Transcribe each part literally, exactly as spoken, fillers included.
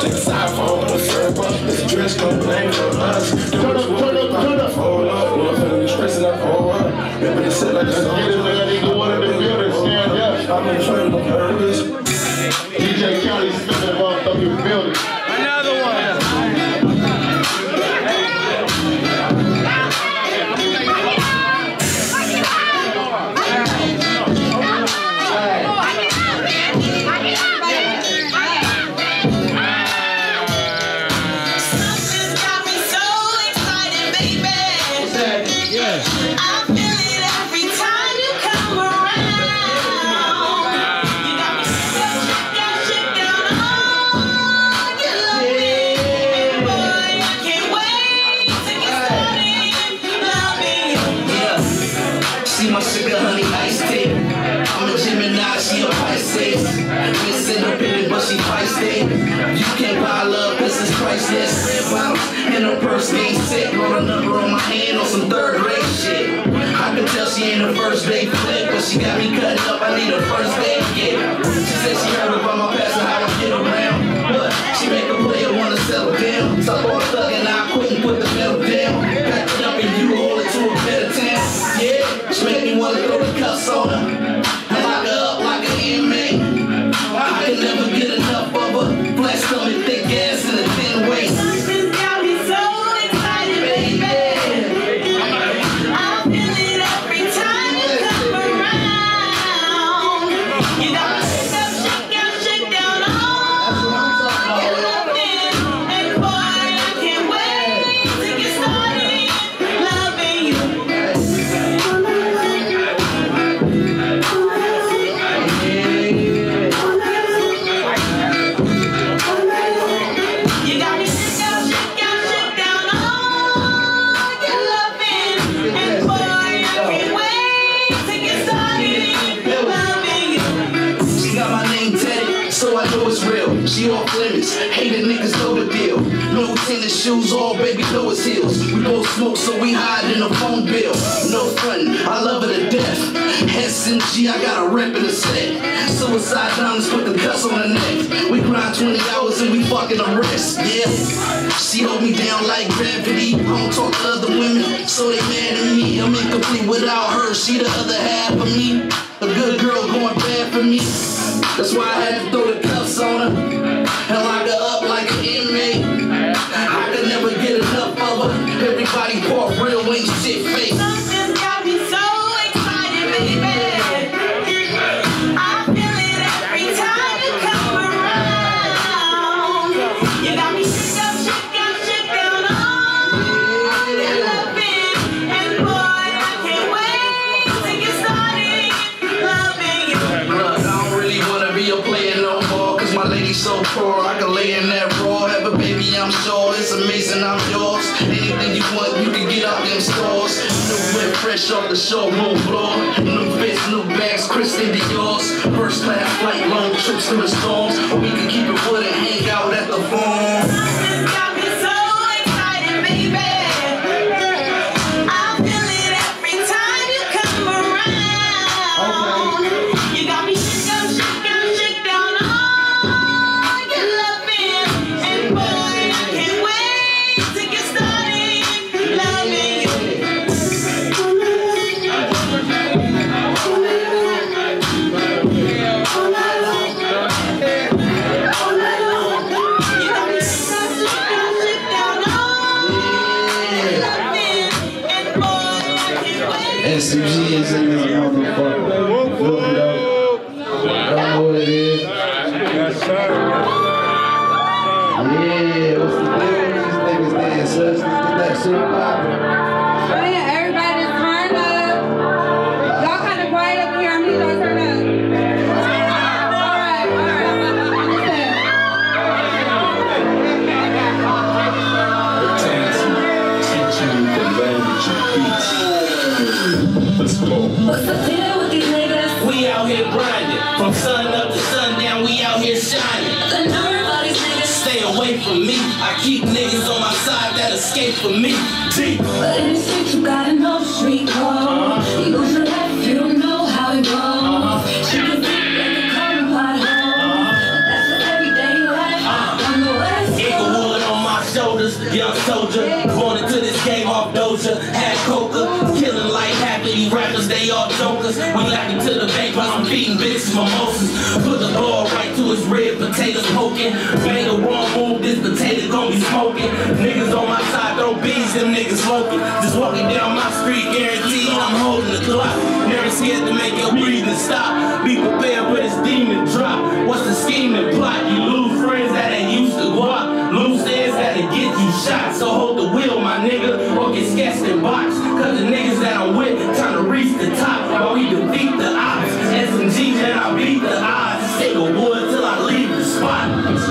Take a side phone, a server. This dress don't blame for us. Turn up, turn up, turn up. Hold up, when I'm feeling stressing up, hold up. Remember to sit like a song. Get it, man. They go in the building, stand up. I'm in front of purpose. D J County spinning the motherfucking building. Another one. You can't buy love, this is priceless. Red bottles in her purse, ain't sick. Roll a number on my hand on some third grade shit. I can tell she ain't a first date flip, but she got me cutting up, I need a first date kit. She said she heard about my past and how I get around, but she make a player wanna settle down. Stop all thugging, I quit and put the metal down. Pack it up and you hold it to a better town. Yeah, she make me wanna throw the cuffs on her and lock her up like an inmate. I can never get enough of her. Flat stomach, thick ass, and a thin waist. Something's got me so excited, baby. I feel it every time you come around. You got me shake up, shake out, shake down, oh, you're loving. And boy, I can't wait to get started loving you. She all blemish, hated niggas know the deal. No tennis shoes, all baby know it's heels. We both smoke, so we hide in the phone bill. No frontin', I love her to death. S M G, I got a rep in the set. Suicide diamonds put the cuss on her neck. We grind twenty hours and we fucking the rest, yeah. She hold me down like gravity. I don't talk to other women, so they mad at me. I'm incomplete without her, she the other half of me. A good girl going bad for me. That's why I had to throw the cuffs on her and lock her up like an inmate. I could never get enough of her. Everybody part real, ain't shit fake. Something's got me so excited, baby. I feel it every time you come around. You got me shake up, shake out, shake down, oh, you're loving. And boy, I can't wait to get started loving you. Look, I don't really wanna be a player no more, cause my lady's so poor. I can lay in that raw, have a baby, I'm sure. It's amazing, I'm yours. Anything you want, you can get out them stores. New whip, fresh off the showroom floor. New fits, new bags, Christian Dior's. First class flight, long trips through the storms. Or we can keep it wood and hang out at the farm. Something's got me so excited, baby. I feel it every time you come around. You got me shake up, shake out, shake down, oh, you're loving. And boy, I can't wait to get started loving you. You got me shake up, shake out, shake down, oh, you're loving. And boy, I can't wait. S M G is in this motherfucker. Look it up. I don't know what it is. Yes, sir. Yeah, what's the deal with these niggas then, sis? Let's get that shit poppin'. Man, everybody turn up. Y'all kind of quiet up here. I need y'all to turn up. All right, all right. Let's go. What's the deal with these niggas? We out here grinding. From sun up to sundown, we out here shining. The number of these niggas. Stay away from me. I keep niggas on my side that escape from me. Deep. But in the street, you gotta know the street code. You lose your life, you don't know how it goes. She can think like a current pothole. But that's the everyday life. On the way. young soldier, born into this game off Doja, had coca, killing like half of these rappers, they all jokers. We laughing to the bank while I'm feeding bitches mimosas. Put the ball right to his rib, potatoes poking. Made a wrong move, this potato gon' be smoking. Niggas on my side, throw bees, them niggas smoking. Just walking down my street, guaranteed I'm holding the clock. Never scared to make your breathing stop. Be prepared for this demon drop. What's the scheme and plot? You lose friends that ain't used to go out. Loose ends that'll get you shot. So hold the wheel, my nigga, or get sketched and boxed. Cause the niggas that I'm with trying to reach the top while we defeat the odds. S M Gs and I beat the odds. Stick a wood till I leave the spot.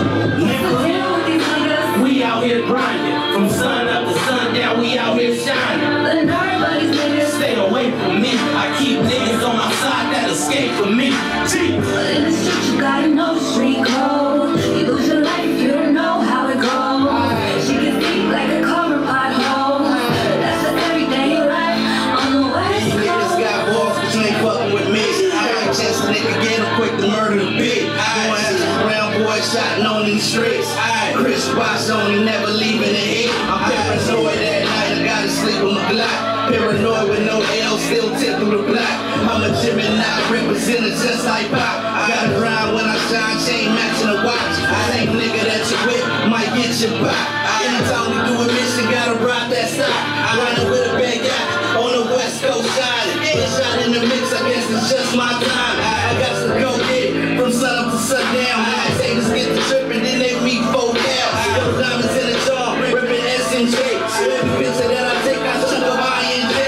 Nigga, we out here grinding. From sun up to sundown, we out here shining. Stay away from me. I keep niggas on my side that escape from me. G. In the street, you gotta know the street code. You lose your life, you don't know how it goes. She gets deep like a cover pothole. That's the everyday life on the west coast. Niggas got balls, but you ain't fucking with me. I might chance a nigga get him quick to murder the big. Going after the brown boy shot on these streets. Chris Bosh only never leaving the heat. I'm paranoid at night, I gotta sleep on the block. Paranoid with no L, still tip through the block. I'm a Gemini, representing just like Pop. I got a rhyme when I shine, chain matching a watch. Same nigga that you with might get you pop. Anytime we do a mission, gotta rock that stock. Running with a bad guy on the west coast shining. Put shot in the mix, I guess it's just my time. I got to go get it from sun up to sundown. Haters get the trippin', then they meet four down. Double diamonds in the jar, ripping S M J. Every picture that I take, I shook up I N J.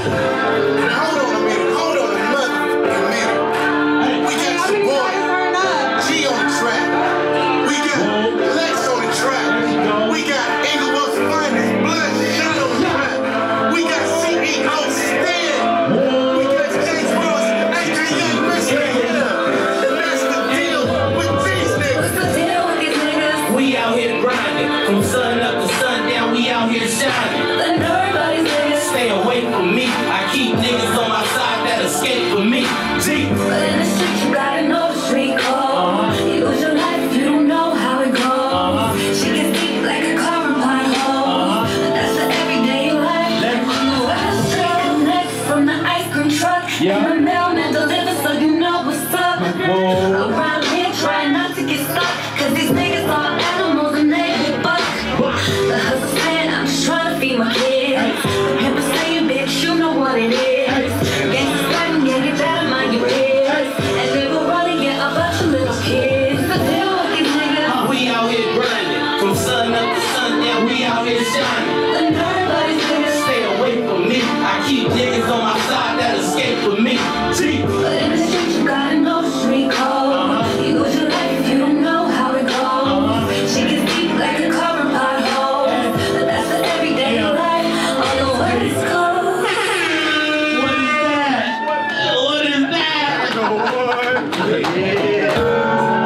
Hold on a minute, hold on a minute. We got some boy G on the track. We got Lex on the track. We got Inglewood's finest Bloodshot on the track. We got C E O Stan. We got James Ross, A K A Mister Hill. And that's the deal with these niggas. What's the deal with these niggas? We out here grinding. From sun up to sundown, we out here shining. The nerve of these niggas. Stay away from me. I keep niggas on my side that escape from me. G. But in the street, you gotta know the street code. You lose your life, you don't know how it goes. She gets deep like a carbon pothole. That's the everyday life on the west coast. Next from the ice cream truck, and the mailman delivers, so you know what's up. Around here, trying not to get stuck, cause these niggas are animals and they get buck. The hustle saying, I'm just trying to feed my kids. The pimp is saying, bitch, you know what it is. Gangsta sweating, yeah, get that in mind your ears. And they were running, yeah, a bunch of little kids. The deal with these niggas. We out here grinding. From sun up to sundown, we out here shining. The nerve of these niggas. Stay away from me. I keep niggas on my side that escape from me. G. But in the street, you gotta know the street code. You lose your life, you don't know how it goes. She gets deep like a carbon pothole. That's the everyday life on the west coast. What is that? What is that? Yeah.